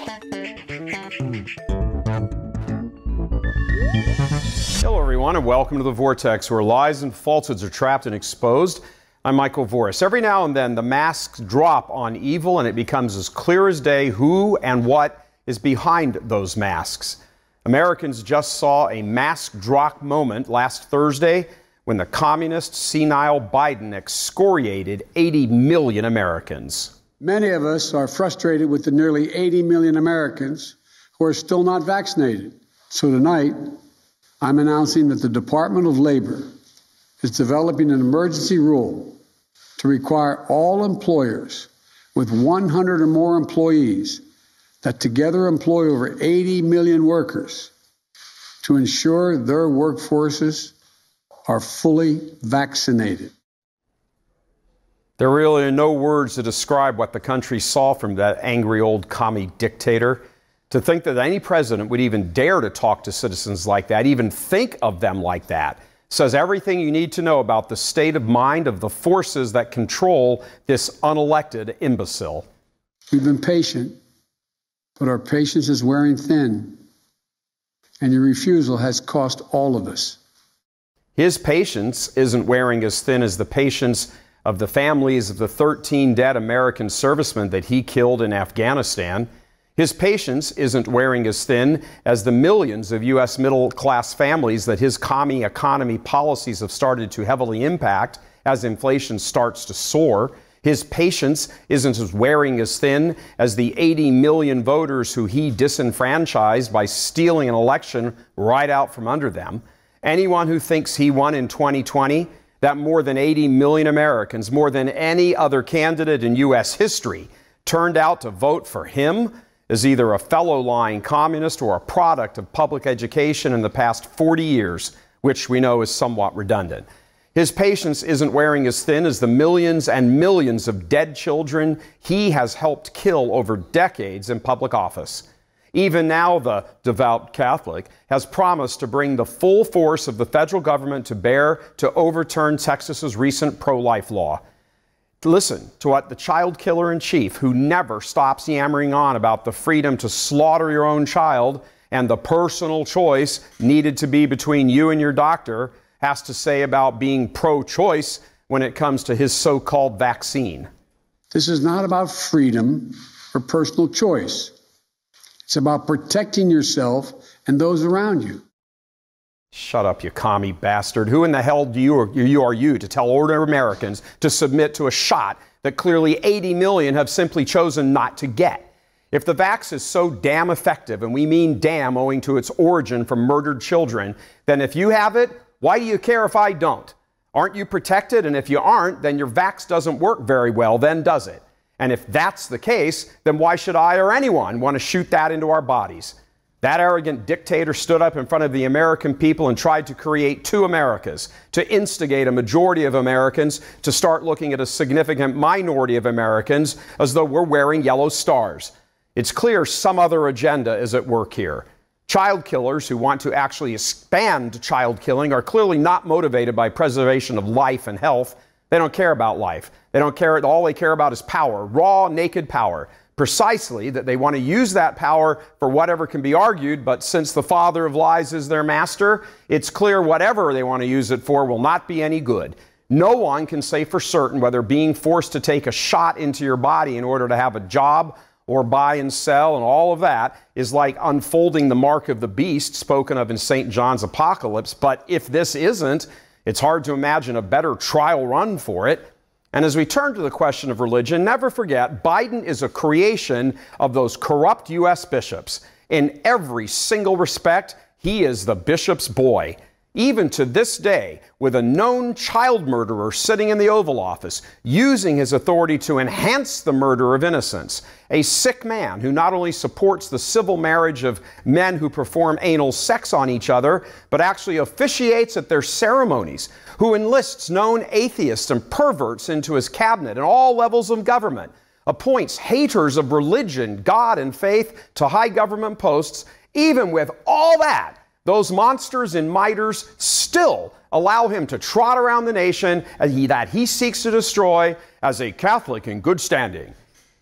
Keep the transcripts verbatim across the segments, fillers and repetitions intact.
Hello, everyone, and welcome to The Vortex, where lies and falsehoods are trapped and exposed. I'm Michael Voris. Every now and then, the masks drop on evil, and it becomes as clear as day who and what is behind those masks. Americans just saw a mask drop moment last Thursday when the communist, senile Biden excoriated eighty million Americans. Many of us are frustrated with the nearly eighty million Americans who are still not vaccinated. So tonight, I'm announcing that the Department of Labor is developing an emergency rule to require all employers with one hundred or more employees that together employ over eighty million workers to ensure their workforces are fully vaccinated. There really are no words to describe what the country saw from that angry old commie dictator. To think that any president would even dare to talk to citizens like that, even think of them like that, says everything you need to know about the state of mind of the forces that control this unelected imbecile. We've been patient, but our patience is wearing thin, and your refusal has cost all of us. His patience isn't wearing as thin as the patience of the families of the thirteen dead American servicemen that he killed in Afghanistan. His patience isn't wearing as thin as the millions of U S middle-class families that his commie economy policies have started to heavily impact as inflation starts to soar. His patience isn't as wearing as thin as the eighty million voters who he disenfranchised by stealing an election right out from under them. Anyone who thinks he won in twenty twenty, that more than eighty million Americans, more than any other candidate in U S history, turned out to vote for him, is either a fellow lying communist or a product of public education in the past forty years, which we know is somewhat redundant. His patience isn't wearing as thin as the millions and millions of dead children he has helped kill over decades in public office. Even now, the devout Catholic has promised to bring the full force of the federal government to bear to overturn Texas's recent pro-life law. Listen to what the child killer in chief, who never stops yammering on about the freedom to slaughter your own child and the personal choice needed to be between you and your doctor, has to say about being pro-choice when it comes to his so-called vaccine. This is not about freedom or personal choice. It's about protecting yourself and those around you. Shut up, you commie bastard. Who in the hell do you, or you are you to tell ordinary Americans to submit to a shot that clearly eighty million have simply chosen not to get? If the vax is so damn effective, and we mean damn owing to its origin from murdered children, then if you have it, why do you care if I don't? Aren't you protected? And if you aren't, then your vax doesn't work very well, then does it? And if that's the case, then why should I or anyone want to shoot that into our bodies? That arrogant dictator stood up in front of the American people and tried to create two Americas, to instigate a majority of Americans to start looking at a significant minority of Americans as though we're wearing yellow stars. It's clear some other agenda is at work here. Child killers who want to actually expand child killing are clearly not motivated by preservation of life and health. They don't care about life. They don't care. All they care about is power, raw, naked power. Precisely that they want to use that power for whatever can be argued, but since the father of lies is their master, it's clear whatever they want to use it for will not be any good. No one can say for certain whether being forced to take a shot into your body in order to have a job or buy and sell and all of that is like unfolding the mark of the beast spoken of in Saint John's Apocalypse. But if this isn't, it's hard to imagine a better trial run for it. And as we turn to the question of religion, never forget, Biden is a creation of those corrupt U S bishops. In every single respect, he is the bishop's boy. Even to this day, with a known child murderer sitting in the Oval Office, using his authority to enhance the murder of innocents, a sick man who not only supports the civil marriage of men who perform anal sex on each other, but actually officiates at their ceremonies, who enlists known atheists and perverts into his cabinet at all levels of government, appoints haters of religion, God, and faith to high government posts. Even with all that, those monsters in miters still allow him to trot around the nation that he seeks to destroy as a Catholic in good standing.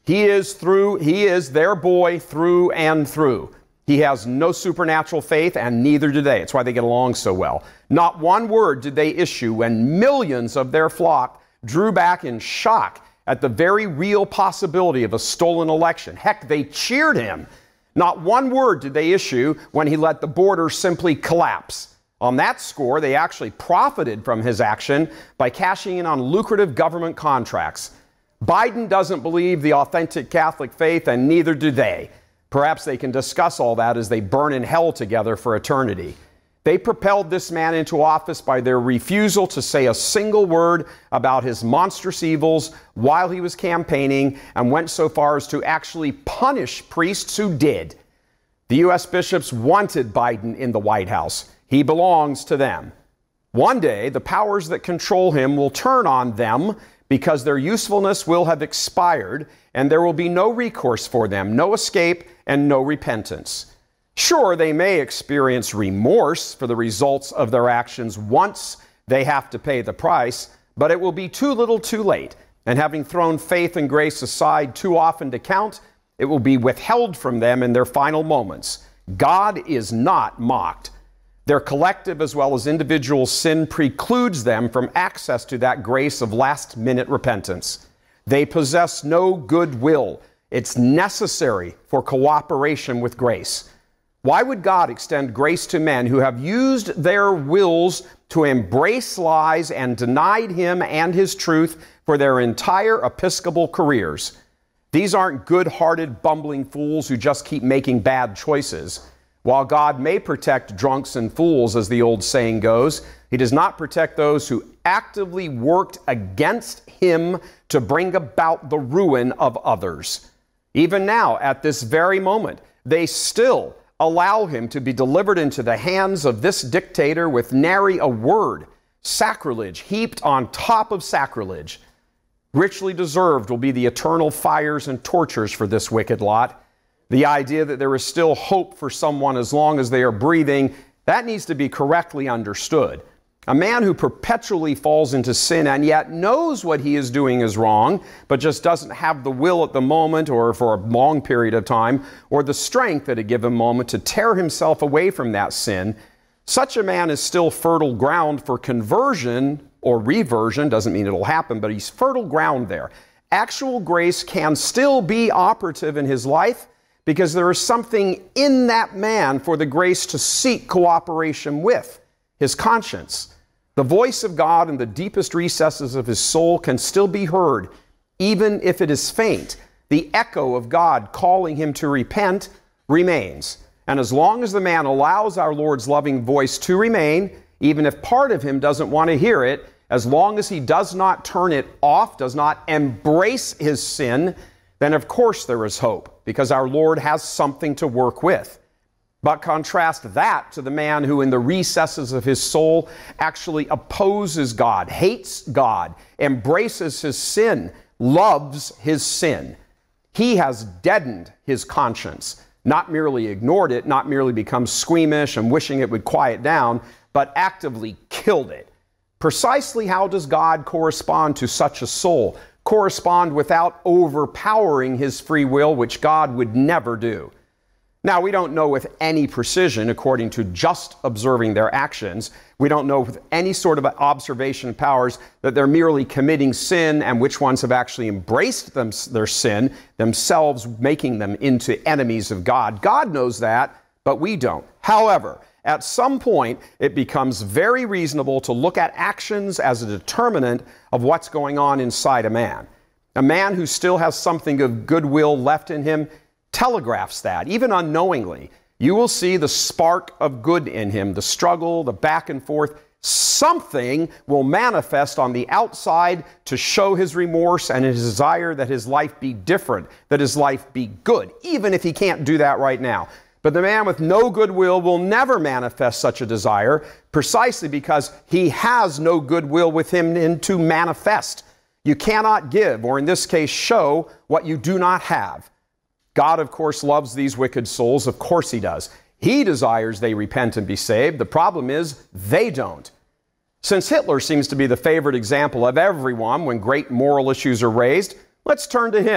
He is through, he is their boy through and through. He has no supernatural faith, and neither do they. It's why they get along so well. Not one word did they issue when millions of their flock drew back in shock at the very real possibility of a stolen election. Heck, they cheered him. Not one word did they issue when he let the border simply collapse. On that score, they actually profited from his action by cashing in on lucrative government contracts. Biden doesn't believe the authentic Catholic faith, and neither do they. Perhaps they can discuss all that as they burn in hell together for eternity. They propelled this man into office by their refusal to say a single word about his monstrous evils while he was campaigning, and went so far as to actually punish priests who did. The U S bishops wanted Biden in the White House. He belongs to them. One day, the powers that control him will turn on them because their usefulness will have expired, and there will be no recourse for them, no escape, and no repentance. Sure, they may experience remorse for the results of their actions once they have to pay the price, but it will be too little too late. And having thrown faith and grace aside too often to count, it will be withheld from them in their final moments. God is not mocked. Their collective as well as individual sin precludes them from access to that grace of last-minute repentance. They possess no goodwill. It's necessary for cooperation with grace. Why would God extend grace to men who have used their wills to embrace lies and denied Him and His truth for their entire episcopal careers? These aren't good-hearted, bumbling fools who just keep making bad choices. While God may protect drunks and fools, as the old saying goes, He does not protect those who actively worked against Him to bring about the ruin of others. Even now, at this very moment, they still allow him to be delivered into the hands of this dictator with nary a word. Sacrilege heaped on top of sacrilege. Richly deserved will be the eternal fires and tortures for this wicked lot. The idea that there is still hope for someone as long as they are breathing, that needs to be correctly understood. A man who perpetually falls into sin and yet knows what he is doing is wrong, but just doesn't have the will at the moment or for a long period of time, or the strength at a given moment to tear himself away from that sin, such a man is still fertile ground for conversion or reversion. Doesn't mean it'll happen, but he's fertile ground there. Actual grace can still be operative in his life because there is something in that man for the grace to seek cooperation with, his conscience. The voice of God in the deepest recesses of his soul can still be heard, even if it is faint. The echo of God calling him to repent remains. And as long as the man allows our Lord's loving voice to remain, even if part of him doesn't want to hear it, as long as he does not turn it off, does not embrace his sin, then of course there is hope, because our Lord has something to work with. But contrast that to the man who in the recesses of his soul actually opposes God, hates God, embraces his sin, loves his sin. He has deadened his conscience, not merely ignored it, not merely become squeamish and wishing it would quiet down, but actively killed it. Precisely how does God correspond to such a soul? Correspond without overpowering his free will, which God would never do. Now, we don't know with any precision, according to just observing their actions. We don't know with any sort of observation powers that they're merely committing sin and which ones have actually embraced them, their sin, themselves making them into enemies of God. God knows that, but we don't. However, at some point, it becomes very reasonable to look at actions as a determinant of what's going on inside a man. A man who still has something of goodwill left in him telegraphs that, even unknowingly. You will see the spark of good in him, the struggle, the back and forth. Something will manifest on the outside to show his remorse and his desire that his life be different, that his life be good, even if he can't do that right now. But the man with no goodwill will never manifest such a desire, precisely because he has no goodwill with him in to manifest. You cannot give, or in this case, show what you do not have. God, of course, loves these wicked souls. Of course he does. He desires they repent and be saved. The problem is they don't. Since Hitler seems to be the favorite example of everyone when great moral issues are raised, let's turn to him.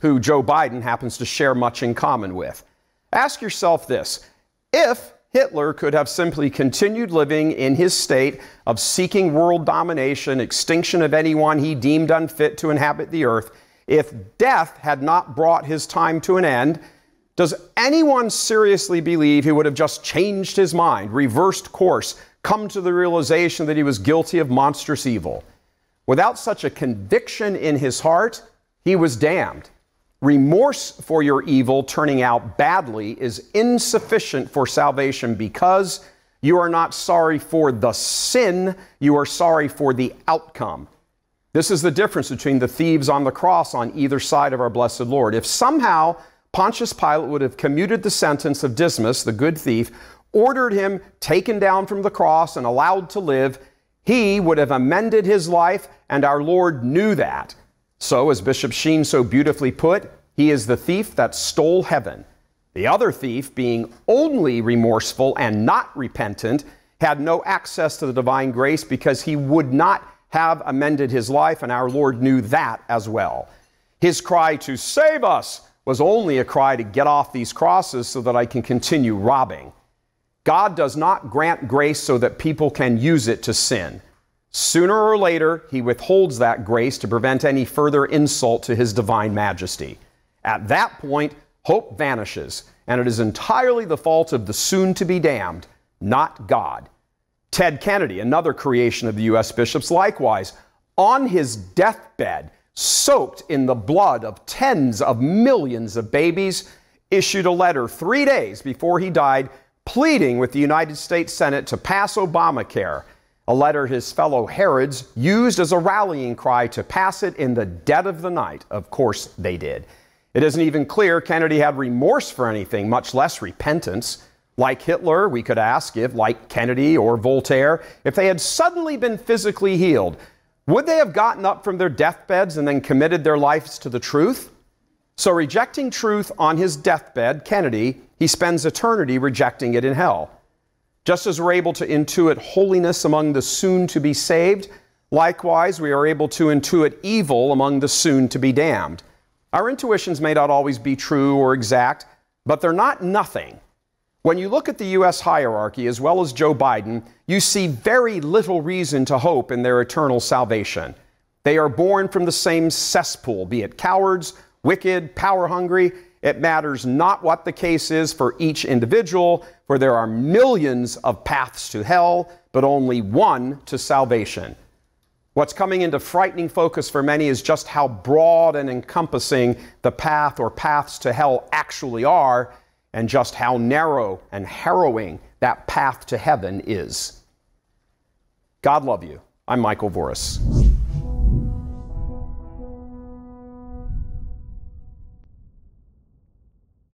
who Joe Biden happens to share much in common with. Ask yourself this: if Hitler could have simply continued living in his state of seeking world domination, extinction of anyone he deemed unfit to inhabit the earth, if death had not brought his time to an end, does anyone seriously believe he would have just changed his mind, reversed course, come to the realization that he was guilty of monstrous evil? Without such a conviction in his heart, he was damned. Remorse for your evil turning out badly is insufficient for salvation because you are not sorry for the sin, you are sorry for the outcome. This is the difference between the thieves on the cross on either side of our blessed Lord. If somehow Pontius Pilate would have commuted the sentence of Dismas, the good thief, ordered him taken down from the cross and allowed to live, he would have amended his life, and our Lord knew that. So, as Bishop Sheen so beautifully put, he is the thief that stole heaven. The other thief, being only remorseful and not repentant, had no access to the divine grace because he would not have amended his life, and our Lord knew that as well. His cry to save us was only a cry to get off these crosses so that I can continue robbing. God does not grant grace so that people can use it to sin. Sooner or later, he withholds that grace to prevent any further insult to his divine majesty. At that point, hope vanishes, and it is entirely the fault of the soon-to-be damned, not God. Ted Kennedy, another creation of the U S bishops, likewise, on his deathbed, soaked in the blood of tens of millions of babies, issued a letter three days before he died, pleading with the United States Senate to pass Obamacare, a letter his fellow Herods used as a rallying cry to pass it in the dead of the night. Of course they did. It isn't even clear Kennedy had remorse for anything, much less repentance. Like Hitler, we could ask if, like Kennedy or Voltaire, if they had suddenly been physically healed, would they have gotten up from their deathbeds and then committed their lives to the truth? So rejecting truth on his deathbed, Kennedy, he spends eternity rejecting it in hell. Just as we're able to intuit holiness among the soon-to-be saved, likewise we are able to intuit evil among the soon-to-be damned. Our intuitions may not always be true or exact, but they're not nothing. When you look at the U S hierarchy, as well as Joe Biden, you see very little reason to hope in their eternal salvation. They are born from the same cesspool, be it cowards, wicked, power-hungry. It matters not what the case is for each individual, for there are millions of paths to hell, but only one to salvation. What's coming into frightening focus for many is just how broad and encompassing the path or paths to hell actually are, and just how narrow and harrowing that path to heaven is. God love you. I'm Michael Voris.